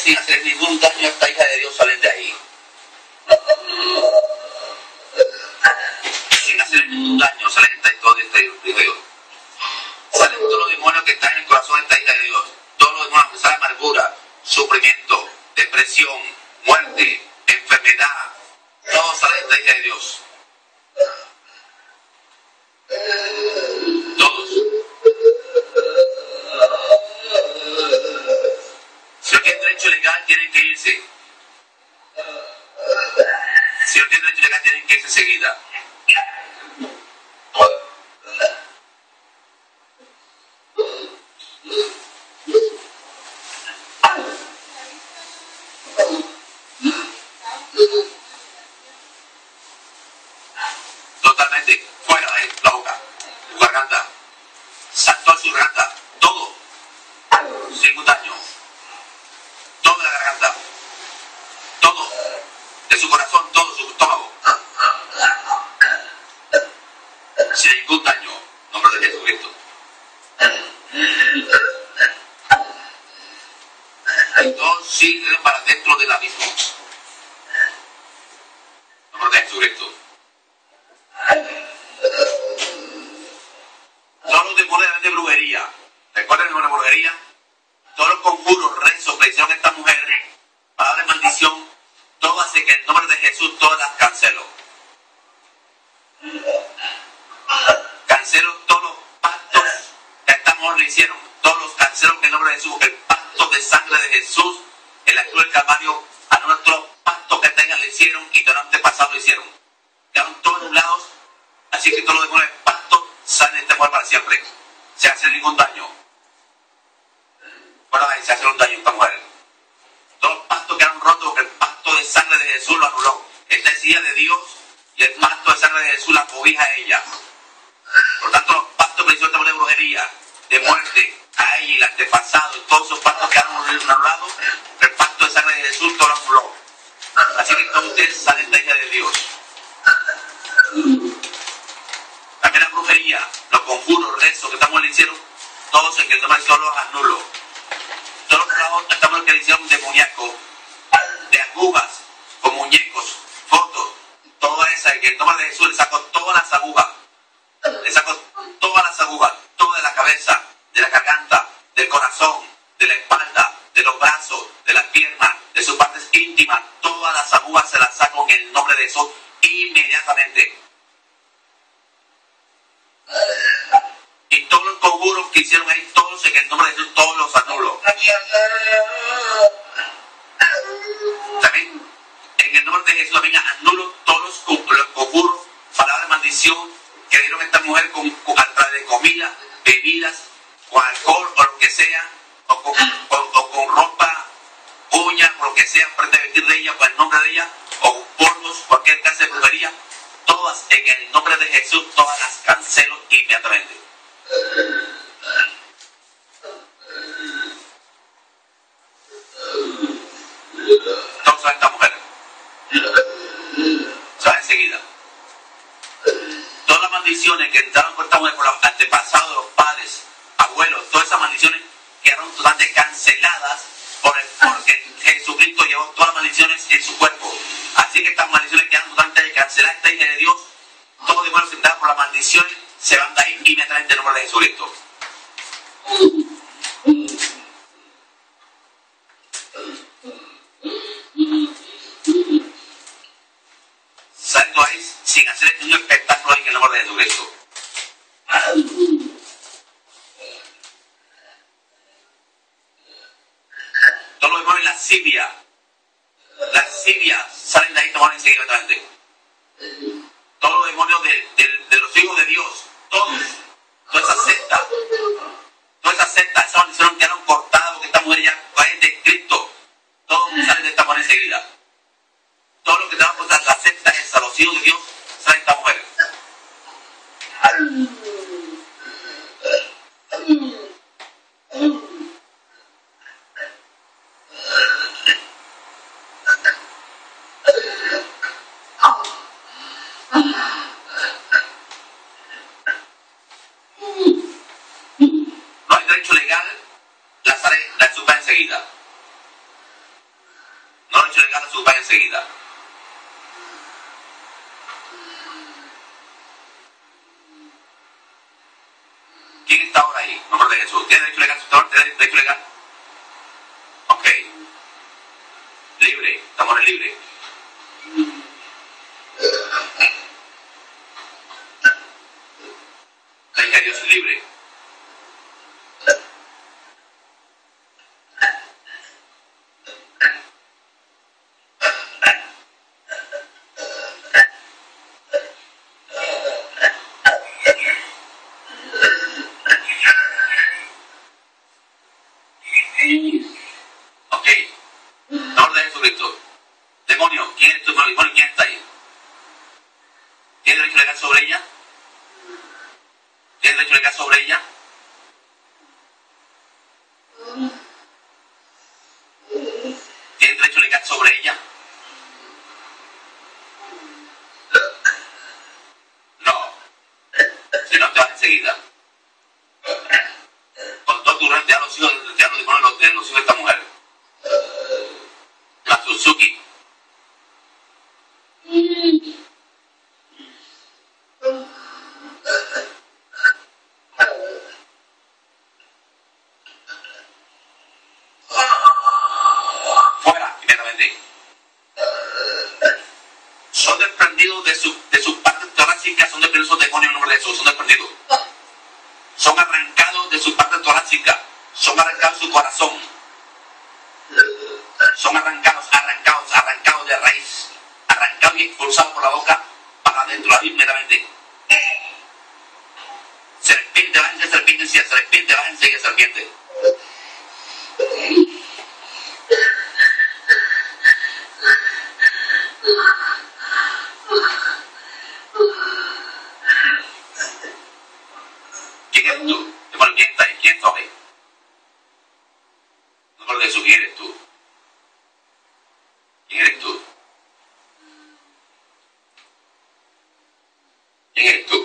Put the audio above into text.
sin hacer ningún daño a esta hija de Dios salen de ahí. Sin hacer ningún daño salen de todo este hijo de Dios. Salen todos los demonios que están en el corazón de esta hija de Dios. Todos los demonios que salen amargura, sufrimiento, depresión, muerte, enfermedad. Todo sale de esta hija de Dios. Todos. Si no tienen derecho legal, tienen que irse. Si no tienen derecho legal, tienen que irse enseguida. Totalmente. Fuera de la boca. Su garganta. Saltó a su garganta. Todo. Sin ningún daño. Toda la garganta. Todo. De su corazón, todo su estómago. Sin ningún daño. En nombre de Jesucristo. Y todos siguen para dentro del abismo. En nombre de Jesucristo. Todos los demonios de brujería. ¿Recuerdan el demonio de brujería? Todos los conjuros, rezos que le hicieron a esta mujer, palabras de maldición, todo hace que en el nombre de Jesús todas las cancelo. Cancelo todos los pactos que a esta mujer le hicieron. Todos los cancelo en el nombre de Jesús. El pacto de sangre de Jesús en la cruz del Calvario, anulan todos los pactos que tengan le hicieron y que los antepasados le hicieron. Quedaron todos anulados. Así que todos los demonios del pacto salen de esta mujer para siempre. Sin hacer ningún daño. Bueno, se hace un daño a esta mujer. Todos los pactos quedaron rotos porque el pacto de sangre de Jesús lo anuló. Esta es hija de Dios y el pacto de sangre de Jesús la cobija a ella. Por tanto, los pactos que le hizo esta mujer de brujería, de muerte, a ella y el antepasado, y todos esos pactos quedaron anulados. El pacto de sangre de Jesús todo lo anuló. Así que todos ustedes salen de hija de Dios. También la brujería, los conjuros, rezos que esta mujer le hicieron, todos en el nombre de Dios los anuló. Todos los trabajos que esta mujer que le hicieron demoníacos, de agujas, con muñecos, fotos, toda esa, en el nombre de Jesús le sacó todas las agujas. Le sacó todas las agujas, toda de la cabeza, de la garganta, del corazón, de la espalda, de los brazos, de las piernas, de sus partes íntimas. Todas las agujas se las sacó en el nombre de Jesús inmediatamente. Y todos los conjuros que hicieron ahí, todos en el nombre de Jesús, todos los anulo. También en el nombre de Jesús también anulo todos los conjuros, palabras de maldición que dieron a esta mujer a través de comida, bebidas, con alcohol o lo que sea, o con ropa, uñas, o lo que sea, prenda de vestir de ella, con el nombre de ella, o polvos, cualquier clase de brujería. Todas en el nombre de Jesús, todas las cancelo inmediatamente. Todos saben esta mujer. Saben enseguida. Todas las maldiciones que entraron por esta mujer, por los antepasados, los padres, abuelos, todas esas maldiciones quedaron totalmente canceladas porque Jesucristo llevó todas las maldiciones en su cuerpo. Así que estas maldiciones quedan totalmente canceladas. Esta hija de Dios, todos los demonios entrados por las maldiciones se van de ahí inmediatamente en el nombre de Jesucristo. Saliendo ahí sin hacer ningún espectáculo ahí en el nombre de Jesucristo. Todos los demonios de la Siria salen de ahí tomando enseguida inmediatamente. Todos los demonios de los hijos de Dios, todos, toda esa secta, esa maldición quedaron cortadas porque esta mujer ya es de Cristo. Todos salen de esta mujer enseguida. Todo lo que te va a cortar la secta esa, los hijos de Dios, salen de esta mujer. No hay derecho legal, la suelta enseguida. enseguida. ¿Quién está ahora ahí? En nombre de Jesús. ¿Tiene derecho legal? ¿Tiene derecho legal? Ok. Libre. Estamos en libre. La hija de Dios es libre. Ok. En nombre de Jesucristo. Demonio, ¿quién es tu demonio? ¿Quién está ahí? ¿Tiene derecho legal sobre ella? ¿Tiene derecho legal sobre ella? ¿Tiene derecho legal sobre ella? No. Si no, te vas enseguida. Con todo tu red, te da los hijos de los hijos de esta mujer. La Suzuki. Fuera, inmediatamente. Son desprendidos de su parte torácica, son desprendidos esos demonios en nombre de Jesús, son desprendidos. Son arrancados de su parte torácica, son arrancados de su corazón. Son arrancados de raíz, arrancados y expulsados por la boca para adentro, inmediatamente. Serpiente, bájense, serpiente, bájense, serpiente. ¿Quién eres tú? Bueno, ¿quién está ahí? ¿Quién soy? No me olvides, ¿quién eres tú? ¿Quién eres tú? ¿Quién eres tú?